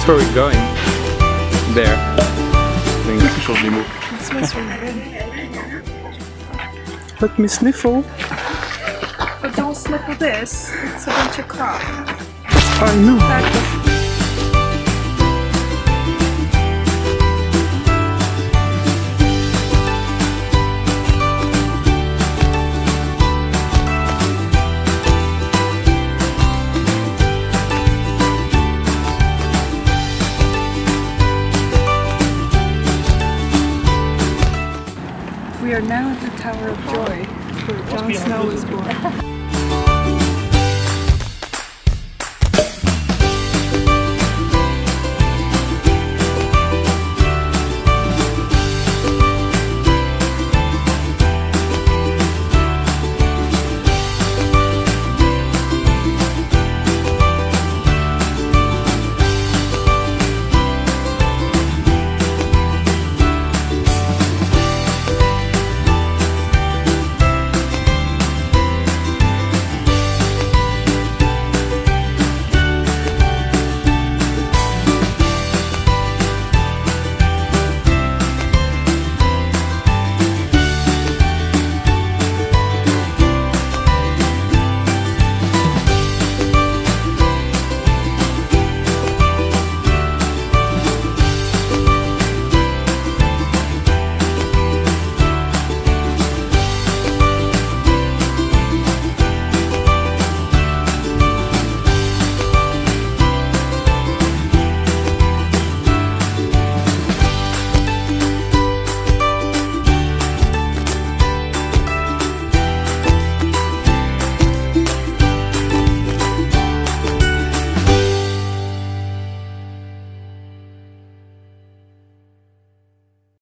That's where we're going. There. Tu changes les mots. It smells really good. Let me sniffle. But don't sniffle this. It's a bunch of crap. I know. That was We are now at the Tower of Joy, where Jon Snow was born.